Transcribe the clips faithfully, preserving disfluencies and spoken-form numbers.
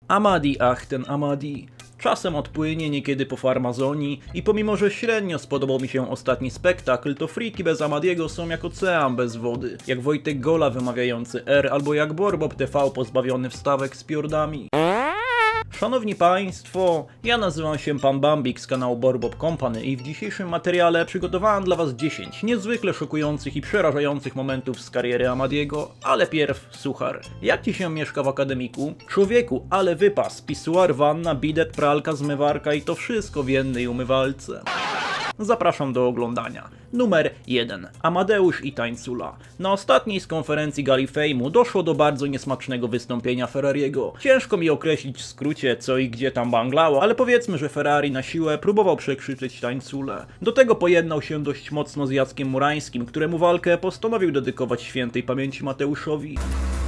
Amadi, ach ten Amadi. Czasem odpłynie niekiedy po farmazonii i pomimo, że średnio spodobał mi się ostatni spektakl, to friki bez Amadiego są jak ocean bez wody, jak Wojtek Gola wymawiający R albo jak Borbob T V pozbawiony wstawek z piordami. Szanowni Państwo, ja nazywam się Pan Bambik z kanału Borbob Company i w dzisiejszym materiale przygotowałem dla Was dziesięć niezwykle szokujących i przerażających momentów z kariery Amadiego, ale pierw suchar. Jak Ci się mieszka w akademiku? Człowieku, ale wypas, pisuar, wanna, bidet, pralka, zmywarka i to wszystko w jednej umywalce. Zapraszam do oglądania. Numer jeden. Amadeusz i Tańcula. Na ostatniej z konferencji Gali Fejmu doszło do bardzo niesmacznego wystąpienia Ferrariego. Ciężko mi określić w skrócie co i gdzie tam banglało, ale powiedzmy, że Ferrari na siłę próbował przekrzyczeć Tańculę. Do tego pojednał się dość mocno z Jackiem Murańskim, któremu walkę postanowił dedykować świętej pamięci Mateuszowi.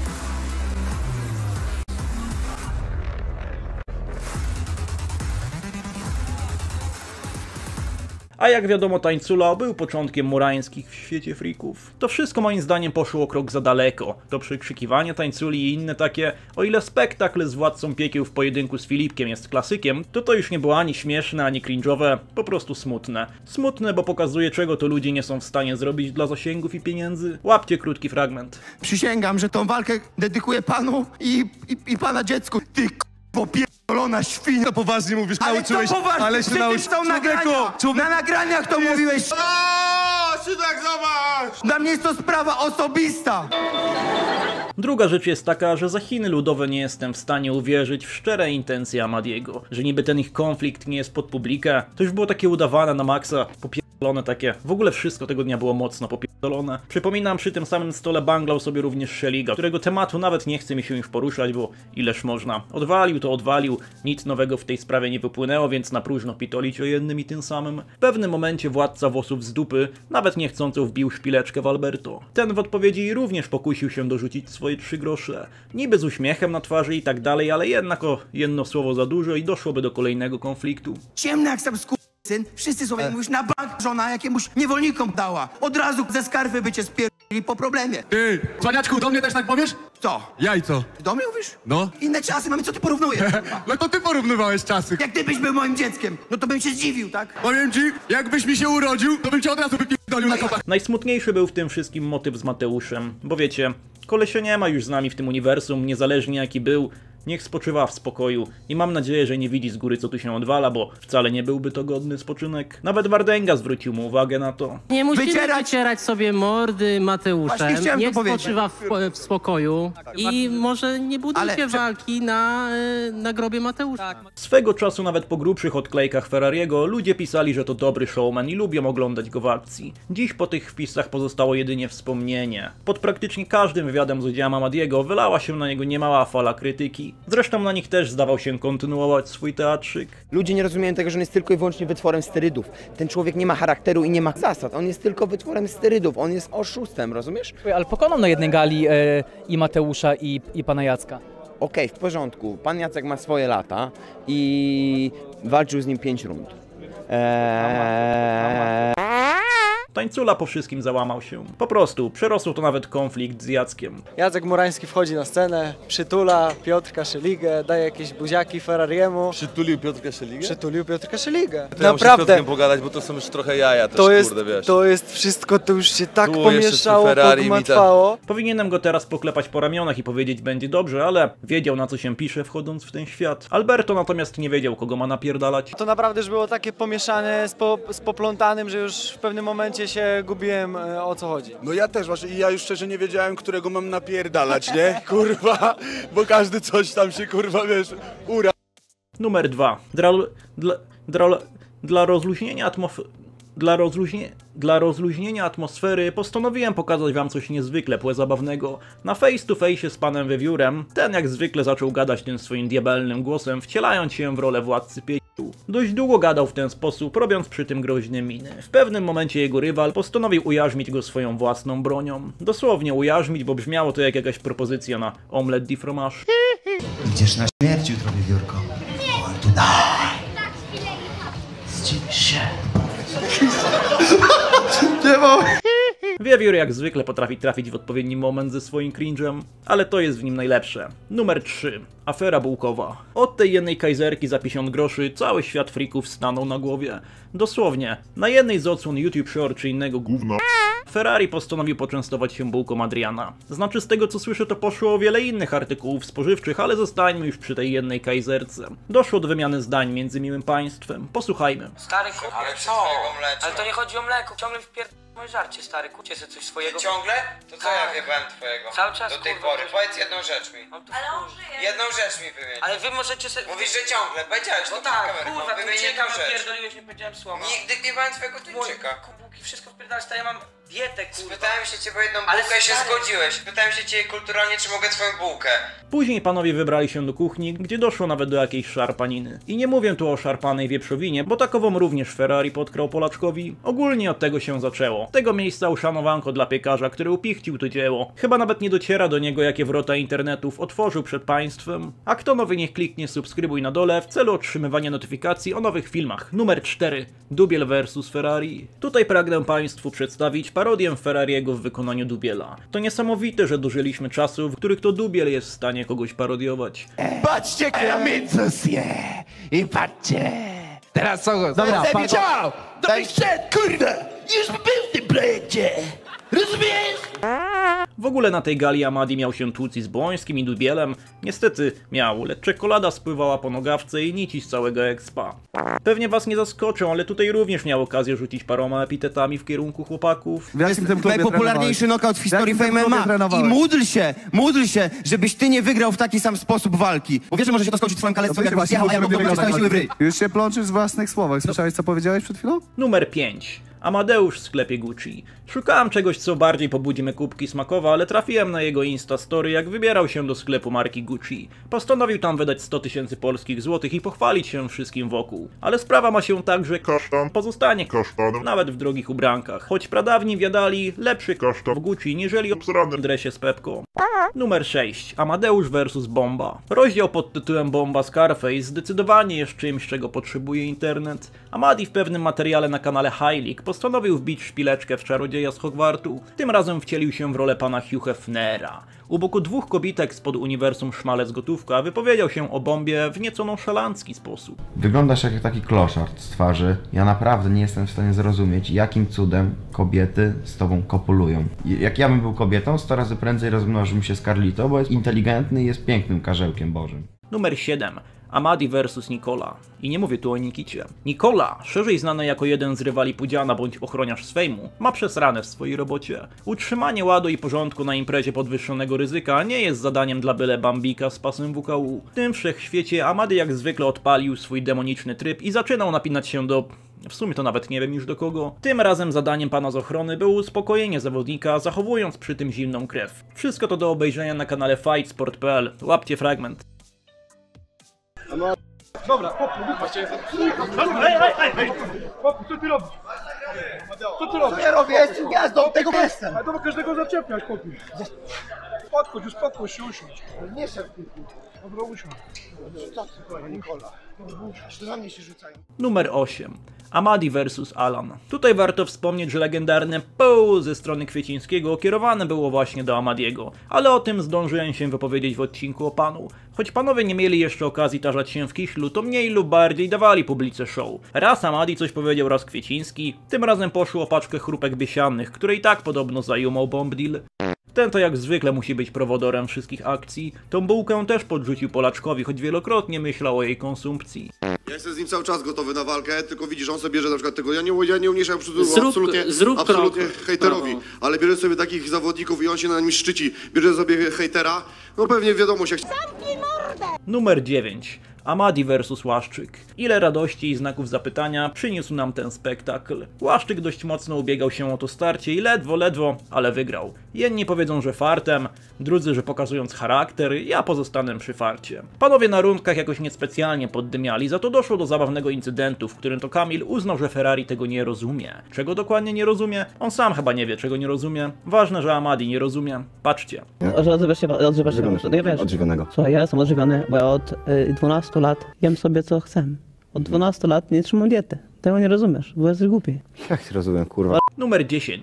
A jak wiadomo, Tańcula był początkiem Murańskich w świecie frików. To wszystko moim zdaniem poszło o krok za daleko. To przekrzykiwanie Tańculi i inne takie, o ile spektakl z Władcą Piekieł w pojedynku z Filipkiem jest klasykiem, to to już nie było ani śmieszne, ani cringe'owe, po prostu smutne. Smutne, bo pokazuje, czego to ludzie nie są w stanie zrobić dla zasięgów i pieniędzy. Łapcie krótki fragment. Przysięgam, że tą walkę dedykuję panu i, i, i pana dziecku. Ty k***o pierdolona świnia. To poważnie mówisz, Ale nauczyłeś, to poważnie, ale się nauczyłeś. są nagrania. Na nagraniach to mówiłeś. O, Szydek, zobacz! Dla mnie jest to sprawa osobista. Druga rzecz jest taka, że za Chiny Ludowe nie jestem w stanie uwierzyć w szczere intencje Amadiego. Że niby ten ich konflikt nie jest pod publikę. To już było takie udawane na maksa, popierdolone takie. W ogóle wszystko tego dnia było mocno popierdolone. Przypominam, przy tym samym stole banglał sobie również Szeliga, którego tematu nawet nie chce mi się już poruszać, bo ileż można. Odwalił to odwalił, nic nowego w tej sprawie nie wypłynęło, więc na próżno pitolić o jednym i tym samym. W pewnym momencie władca włosów z dupy nawet niechcąco wbił szpileczkę w Alberto. Ten w odpowiedzi również pokusił się dorzucić swoje trzy grosze. Niby z uśmiechem na twarzy i tak dalej, ale jednak o jedno słowo za dużo i doszłoby do kolejnego konfliktu. Ciemny jak sam syn, wszyscy sobie mówisz na bank żona jakiemuś niewolnikom dała. Od razu ze skarwy by cię spierdolili po problemie. Ty, cwaniaczku, do mnie też tak powiesz? Co? Jajco. Do mnie mówisz? No. Inne czasy mamy, co ty porównujesz? No to ty porównywałeś czasy. Jak ty byś był moim dzieckiem, no to bym się zdziwił, tak? Powiem ci, jakbyś mi się urodził, to bym cię od razu wypierdolił na kopach. Najsmutniejszy był w tym wszystkim motyw z Mateuszem, bo wiecie, kolesia nie ma już z nami w tym uniwersum, niezależnie jaki był. Niech spoczywa w spokoju i mam nadzieję, że nie widzi z góry co tu się odwala, bo wcale nie byłby to godny spoczynek. Nawet Wardęga zwrócił mu uwagę na to. Nie musimy Wycierać- wycierać sobie mordy Mateuszem, Właśnie chciałem niech to powiedzieć. spoczywa w, w spokoju i może nie budujcie Ale- walki na, y, na grobie Mateusza. Swego czasu nawet po grubszych odklejkach Ferrariego ludzie pisali, że to dobry showman i lubią oglądać go w akcji. Dziś po tych wpisach pozostało jedynie wspomnienie. Pod praktycznie każdym wywiadem z udziałem Amadiego wylała się na niego niemała fala krytyki. Zresztą na nich też zdawał się kontynuować swój teatrzyk. Ludzie nie rozumieją tego, że on jest tylko i wyłącznie wytworem sterydów. Ten człowiek nie ma charakteru i nie ma zasad. On jest tylko wytworem sterydów. On jest oszustem, rozumiesz? Ale pokonał na jednej gali e, i Mateusza, i, i pana Jacka. Okej, w porządku. Pan Jacek ma swoje lata i walczył z nim pięć rund. Eee... Tańcula po wszystkim załamał się. Po prostu, przerosł to nawet konflikt z Jackiem. Jacek Murański wchodzi na scenę, przytula Piotrka Szeligę, daje jakieś buziaki Ferrariemu. Przytulił Piotrka Szeligę? Przytulił Piotrka Szeligę. To ja muszę z Naprawdę, Piotrkiem pogadać, bo to są już trochę jaja też, to jest, kurde, wiesz. to jest wszystko, to już się tak Tu jeszcze pomieszało, z Ferrari mi pogmatwało. Powinienem go teraz poklepać po ramionach i powiedzieć będzie dobrze, ale wiedział na co się pisze wchodząc w ten świat. Alberto natomiast nie wiedział kogo ma napierdalać. To naprawdę już było takie pomieszane z, po, z poplątanym, że już w pewnym momencie się gubiłem e, o co chodzi. No ja też właśnie i ja już szczerze nie wiedziałem, którego mam napierdalać, nie? Kurwa, bo każdy coś tam się kurwa, wiesz, ura. Numer dwa. Dla, dla, dla, dla rozluźnienia atmosfery... Dla, rozluźnie, dla rozluźnienia atmosfery postanowiłem pokazać wam coś niezwykle płezabawnego. Na face to face z panem Wiewiórem, ten jak zwykle zaczął gadać tym swoim diabelnym głosem, wcielając się w rolę władcy piekieł. Dość długo gadał w ten sposób, robiąc przy tym groźne miny. W pewnym momencie jego rywal postanowił ujarzmić go swoją własną bronią. Dosłownie ujarzmić, bo brzmiało to jak jakaś propozycja na omelette de fromage. Idziesz na śmierć jutro, Wiewiórko. Oj, tu daj. Zdziwisz się. Nie mam. Wiewiór jak zwykle potrafi trafić w odpowiedni moment ze swoim cringe'em, ale to jest w nim najlepsze. Numer trzy. Afera bułkowa. Od tej jednej kajzerki za pięćdziesiąt groszy cały świat frików stanął na głowie. Dosłownie, na jednej z odsłon YouTube Short czy innego gówna Ferrari postanowił poczęstować się bułką Adriana. Znaczy z tego co słyszę to poszło o wiele innych artykułów spożywczych, ale zostańmy już przy tej jednej kajzerce. Doszło do wymiany zdań między miłym państwem. Posłuchajmy. Stary kupię, ale co? Ale to nie chodzi o mleko, ciągle wpierd... moje żarcie, stary, kucie sobie coś swojego. Ciągle? To co ja wjebałem twojego? Cały czas, do tej kurwa, pory. to... Powiedz jedną rzecz mi. Ale on żyje. Jedną rzecz mi wymień. Ale wy możecie sobie... Mówisz, że ciągle. Powiedziałeś no to tak, przed kamerą. kurwa, Wymień tuńczyka jedną rzecz. napierdoliłeś, nie powiedziałem słowa. Nigdy nie wjebałem twojego tuńczyka. Kubułki, wszystko wpierdalasz, to ja mam dietę, kurwa. Spytałem się cię o jedną Ale bułkę i się stary... zgodziłeś. Pytałem się cię kulturalnie, czy mogę twoją bułkę. Później panowie wybrali się do kuchni, gdzie doszło nawet do jakiejś szarpaniny. I nie mówię tu o szarpanej wieprzowinie, bo takową również Ferrari podkrał Polaczkowi. Ogólnie od tego się zaczęło. Tego miejsca uszanowanko dla piekarza, który upichcił to dzieło. Chyba nawet nie dociera do niego, jakie wrota internetów otworzył przed państwem. A kto nowy, niech kliknie subskrybuj na dole w celu otrzymywania notyfikacji o nowych filmach. Numer cztery. Dubiel versus Ferrari. Tutaj pragnę państwu przedstawić parodię Ferrariego w wykonaniu Dubiela. To niesamowite, że dożyliśmy czasów, w których to Dubiel jest w stanie kogoś parodiować. Patrzcie, kramicus je! I patrzcie! Teraz co? Dobra, pan... Ciao! Do tych przed, kurde! Już był w tym projekcie! Rozumiesz? W ogóle na tej gali Amadi miał się tłuc z Błońskim i Dubielem. Niestety miał, lecz czekolada spływała po nogawce i nici z całego expa. Pewnie was nie zaskoczą, ale tutaj również miał okazję rzucić paroma epitetami w kierunku chłopaków. W jakim tym klubie Najpopularniejszy knockout w historii W jakim Fame tym M M klubie A. I trenowałeś? módl się, módl się, żebyś ty nie wygrał w taki sam sposób walki. Bo wiesz, że może się to skończyć twoim kalectwem, No jakbyś jechał, a ja mógł dostać całe siły w ryj. Już się plączysz w własnych słowach. Słyszałeś, co powiedziałeś przed chwilą? Numer pięć. Amadeusz w sklepie Gucci. Szukałem czegoś, co bardziej pobudzi me kubki smakowe, ale trafiłem na jego Instastory, jak wybierał się do sklepu marki Gucci. Postanowił tam wydać sto tysięcy polskich złotych i pochwalić się wszystkim wokół. Ale sprawa ma się tak, że kasztan pozostanie kasztanem, nawet w drogich ubrankach. Choć pradawni wiadali, lepszy kasztan w Gucci, niżeli obsranym dresie z Pepką. Numer sześć. Amadeusz versus Bomba. Rozdział pod tytułem Bomba Scarface zdecydowanie jest czymś, czego potrzebuje internet. Amadi w pewnym materiale na kanale High League postanowił wbić szpileczkę w czarodzieja z Hogwartu. Tym razem wcielił się w rolę pana Hugh Hefnera. U boku dwóch kobitek spod uniwersum Szmalec Gotówka wypowiedział się o Bombie w nieco nonszalancki sposób. Wyglądasz jak taki kloszard z twarzy. Ja naprawdę nie jestem w stanie zrozumieć, jakim cudem kobiety z tobą kopulują. Jak ja bym był kobietą, sto razy prędzej rozmnożyłbym się z Carlito, bo jest inteligentny i jest pięknym karzełkiem bożym. Numer siedem. Amadi versus Nikola. I nie mówię tu o Nikicie. Nikola, szerzej znany jako jeden z rywali Pudziana bądź ochroniarz z fejmu, ma przesrane w swojej robocie. Utrzymanie ładu i porządku na imprezie podwyższonego ryzyka nie jest zadaniem dla byle bambika z pasem W K U. W tym wszechświecie Amadi jak zwykle odpalił swój demoniczny tryb i zaczynał napinać się do... W sumie to nawet nie wiem już do kogo. Tym razem zadaniem pana z ochrony było uspokojenie zawodnika, zachowując przy tym zimną krew. Wszystko to do obejrzenia na kanale fightsport kropka p l. Łapcie fragment. Dobra, chłopu, wychodź. Hej, hej, hej, hej! Chłopu, co ty robisz? Co ty robisz? Co ja robię? Jestem gwiazdą, tego jestem. Ale to ma każdego zaczepiać, chłopu. Podchodź, już podchodź się, usiądź. Nie szef, tylko. Dobra, usiądź. Co ty, panie Nikola? To na mnie się rzucają. Numer osiem. Amadi versus Alan. Tutaj warto wspomnieć, że legendarne pół ze strony Kwiecińskiego kierowane było właśnie do Amadiego, ale o tym zdążyłem się wypowiedzieć w odcinku o panu. Choć panowie nie mieli jeszcze okazji tarzać się w kiślu, to mniej lub bardziej dawali publice show. Raz Amadi coś powiedział, raz Kwieciński, tym razem poszło o paczkę chrupek biesiannych, które i tak podobno zajumał bomb deal. Ten to jak zwykle musi być prowodorem wszystkich akcji. Tą bułkę też podrzucił Polaczkowi, choć wielokrotnie myślał o jej konsumpcji. Ja jestem z nim cały czas gotowy na walkę, tylko widzisz, on sobie bierze na przykład tego, ja nie, ja nie umniejszam Zrób- absolutnie, zrób absolutnie krok, hejterowi, brawo. ale bierze sobie takich zawodników i on się na nim szczyci, bierze sobie hejtera, no pewnie wiadomo się... Numer dziewięć. Amadi versus Łaszczyk. Ile radości i znaków zapytania przyniósł nam ten spektakl. Łaszczyk dość mocno ubiegał się o to starcie i ledwo, ledwo, ale wygrał. Jedni powiedzą, że fartem, drudzy, że pokazując charakter, ja pozostanę przy farcie. Panowie na rundkach jakoś niespecjalnie poddymiali, za to doszło do zabawnego incydentu, w którym to Kamil uznał, że Ferrari tego nie rozumie. Czego dokładnie nie rozumie? On sam chyba nie wie, czego nie rozumie. Ważne, że Amadi nie rozumie. Patrzcie. Odżywasz się, odżywasz się, no wiesz. Odżywionego. Słuchaj, ja jestem odżywiony, bo ja od y, dwunastu lat jem sobie co chcę. Od dwunastu lat nie trzymam diety. Tego nie rozumiesz, bo jesteś głupi. Jak się rozumiem, kurwa. Numer dziesięć.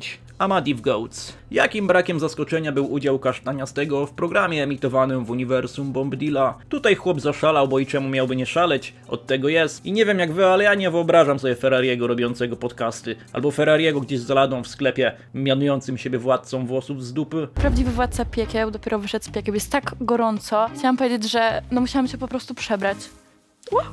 Amadi w Goats. Jakim brakiem zaskoczenia był udział Kasztaniastego w programie emitowanym w uniwersum Bombadilla. Tutaj chłop zaszalał, bo i czemu miałby nie szaleć? Od tego jest. I nie wiem jak wy, ale ja nie wyobrażam sobie Ferrariego robiącego podcasty. Albo Ferrariego gdzieś za ladą w sklepie, mianującym siebie władcą włosów z dupy. Prawdziwy władca piekieł dopiero wyszedł z piekieł. Jest tak gorąco. Chciałam powiedzieć, że no musiałam się po prostu przebrać. Wow.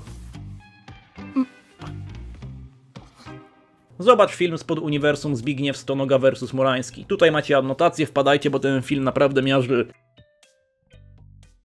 Zobacz film spod uniwersum Zbigniew Stonoga versus Morański. Tutaj macie adnotację, wpadajcie, bo ten film naprawdę miażdży.